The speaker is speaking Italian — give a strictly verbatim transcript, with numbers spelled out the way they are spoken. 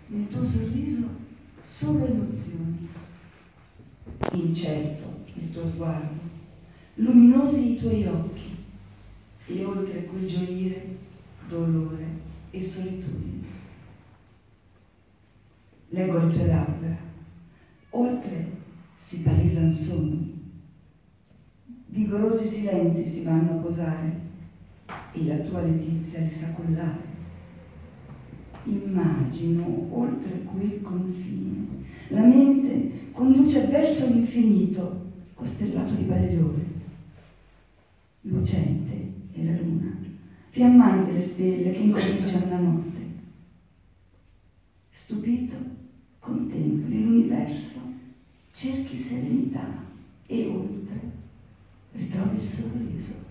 nel tuo sorriso solo emozioni. Incerto il tuo sguardo, luminosi i tuoi occhi, e oltre quel gioire, dolore e solitudine. Leggo le tue labbra, oltre si palesan sogni, vigorosi silenzi si vanno a posare, e la tua letizia li sa cullare. Immagino oltre quel confine, la mente conduce verso l'infinito, costellato di bagliore. Lucente è la luna, fiammante le stelle che incominciano la notte. Stupito, contempli l'universo, cerchi serenità e oltre ritrovi il sorriso.